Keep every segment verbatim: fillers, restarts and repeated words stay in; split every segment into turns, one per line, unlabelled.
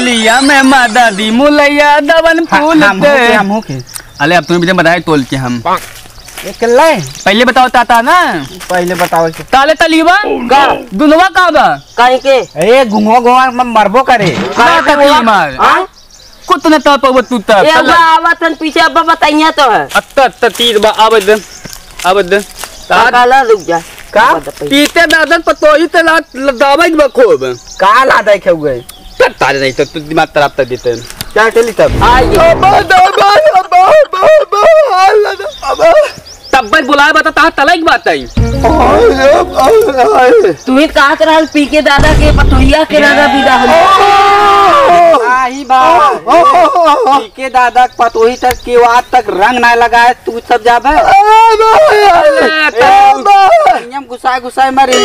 होलिया में मादा दी मुलैया दवन फूल
के हम हो के
अरे अब तुम्हें भी बताए तोल के हम
ले
पहले बताओ ताता ना
पहले बताओ
ताले तलीबा का दुनवा का बा
काहे के
ए गुंगो गोवा में मरबो करे
का तकली मार कुत ने तप तू तप
ए बा आवतन पीछे अब बताइया तो है
अत्त अत्त तीर बा आबद आबद
काला रुक जा
का
पीते दादन पतोही ते ला दावई बखोब
का ला दे के हुए
तब तारे नहीं तो तू दिमाग तरफ तक देते
क्या चली तब
आई तब बस बुलाए बता ता तलाक बात आई
तू ही कहत रहल पी के दादा के पतोहिया के दादा विदा हो
आई बा पी के दादा पतोही तक के वाद तक रंग ना लगाए तू सब जाबे नियम गुस्सा गुस्सा मरे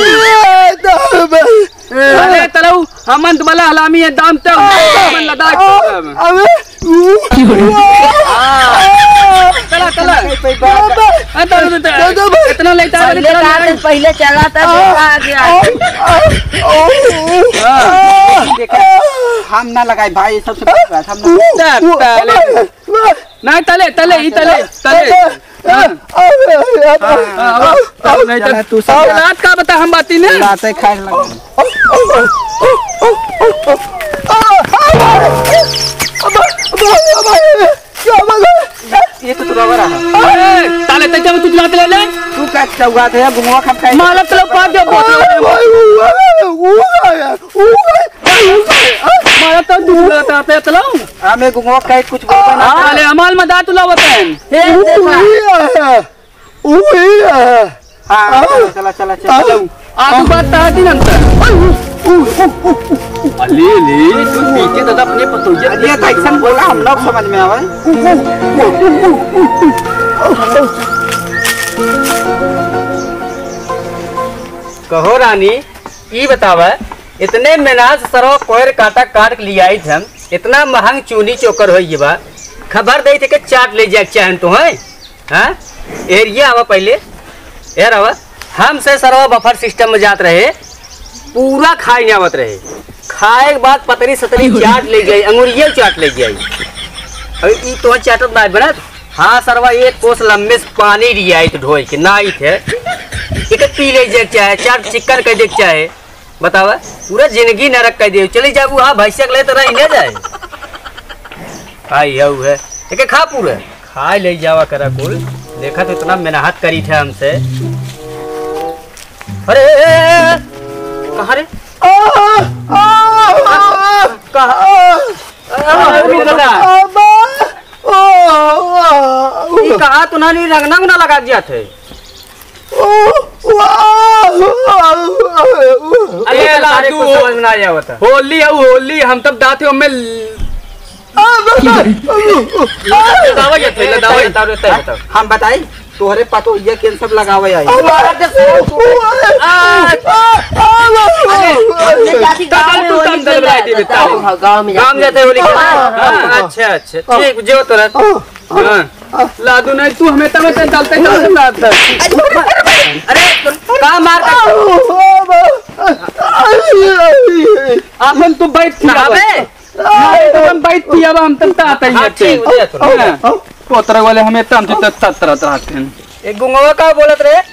अरे तलऊ हमन बला हलामी है दाम तक मन लदाख अबे चला चला इतना लेता
पहले पहले चला था आ गया
हम ना लगाए भाई सबसे हम
ना तले तले ही तले तले नहीं तले तू सब रात का बता हम बाती ने
रातें खाए लगा ये तो तुरा रहा
ताले तक जब तू लात ले ले
तू क्या चौगा थे गुंगवा खा खाए
माला तलो पा दे माला तो दूर लाता है तलो
हमें गुंगवा खाए कुछ बोल ना
ताले अमाल में दातु लावत है
हां चला चला चला
आदू बात ता दिन अंतर अले ले तू पीछे दादा अपने पतोहिया
ये एक्शन बोला हम लोग समझ में आवे
कहो रानी ई बतावा इतने मेनाज सरो कोयर काटा काट के लिया थे हम इतना महंग चूनी चोकर हो ये बा खबर दे थे कि चाट ले जाए चाहन तो है हां एरिया आवा पहले यार आवा हम से सरवा बफर सिस्टम में जात रहे पूरा खाए नहीं आवत रहे खाए के बाद पतरी सतरी चाट ले गई अंगूरिया चाट ले गई अरे ई तो चाटत ना बना हाँ सरवा एक कोस लंबे से पानी लिया आई तो ढोई के ना आई थे एक पी ले जाए चाहे चाट चिकन कर देख चाहे बतावा पूरा जिंदगी नरक कर दे चले जाबू हाँ भैंसिया ले तो रही न जाए खाई है एक खा पूरा खा ले जावा करा कुल देखा तो इतना मेहनत करी थे हमसे अरे कहाँ रे कहा तुम्हारी रंगना ना लगा दिया थे अरे लाडू समझ में ना आया होता होली है होली हम तब दाते हमें
हम बताई तोहरे पातो ये केन सब लगावे आई
गांव में
काम जाते होली अच्छा अच्छा ठीक जो तो लादू नहीं तू हमें तब से डालते अरे का मार आपन तू बैठ हम बैठ पिया हम तब आते हैं पोतरा वाले हमें तम से तत तरह रहते हैं एक गुंगवा का बोलत रे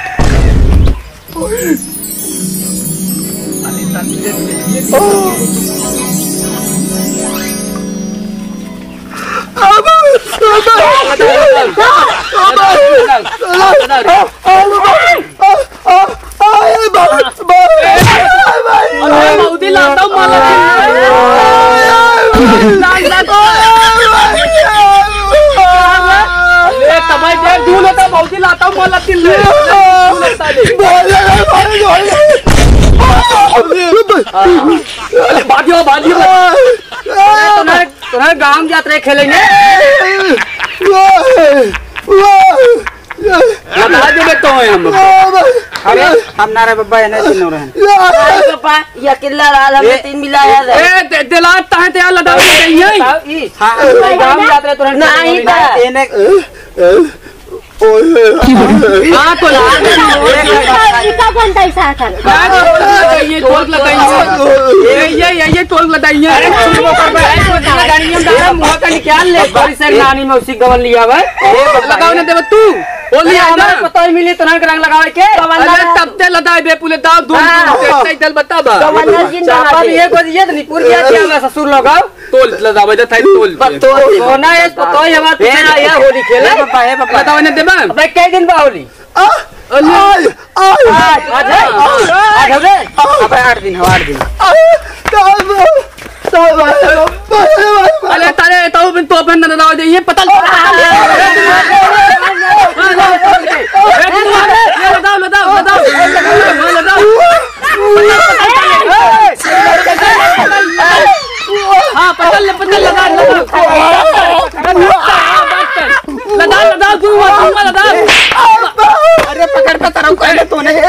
तुम्हारे गांव यात्रा खेलेंगे हम
अरे हम नारे बाबा है नहीं सुन रहे
हैं पापा ये अकेला रात हमने तीन मिलाया है
ए दिलात ताहे ते लदा चाहिए
हां गांव यात्रा तो
नहीं था
एने
हाँ तो
इसका घंटा ऐसा था
ये टोल लगाइए ये ये ये टोल लगाइए अरे गाड़ी में डाला मुंह का निकाल ले बड़ी से नानी में उसी गवन लिया हुआ लगाओ ना देव तू बोली हमारे पता ही मिली तो रंग लगावे के अरे तब ते लदाई बे पुले दाव दूर दूर चल बता बा चापा भी एक बजे नहीं पूरी क्या किया ससुर लगाओ तोल लदावे तो थाई तोल सोना है पता ही हमारा तेरा या होली खेले पापा है पापा बताओ ना देबा भाई कई दिन बा होली आज आज आज आज हवे अब आठ दिन आठ दिन अरे तारे तो बिन तो बंद ना दाव दे ये पता लगाओ लगाओ लगाओ लगाओ हाँ पतल पतल लगा लगा लगा तू लगा अरे पकड़ पकड़ रहा हूँ कहने तो नहीं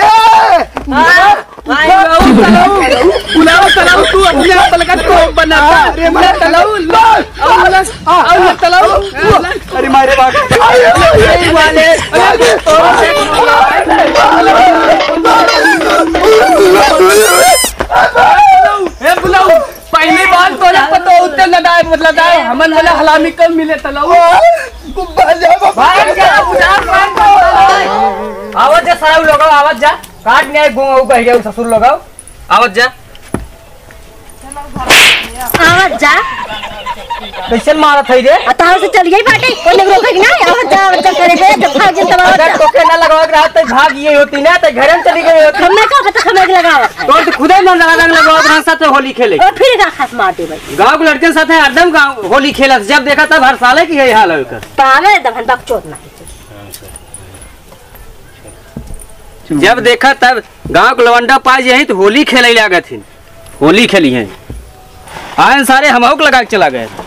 बुलाओ चलाओ तू अपने हाथ लगा तो बनाता अरे मैं चलाओ आओ चलाओ अरे मारे बात वाले ए बुलाओ पहली बार तो ना पता उतने लगाए मतलब लगाए हमन वाला हलामी कम मिले तलाओ भाई जा बुझा आवाज जा सारा लगाओ आवाज जा काट नहीं आए गुंगा ऊपर गया ससुर लगाओ आवाज जा
आवाज जा
कैसे मारा थई रे
अताव से चल गई बाटे कोई नहीं रोकेगी ना आवाज जा आवाज जा करे थे जब भाग जन तब
अगर टोके ना लगाओ रात तक भाग ये होती ना तो घर में चली गई होती
हमें का पता हमें लगावा
तो खुदे मन लगा रंग लगाओ अपना साथ होली खेले
और फिर का खास मारते भाई
गांव के लड़के साथ हरदम गांव होली खेला जब देखा तब हर साल की यही हाल है उसका
पावे दफन बकचोद ना
जब देखा तब गांव के लवंडा पाई यही तो होली खेले लागत थी होली खेली है आयन सारे हम लगा के चला गए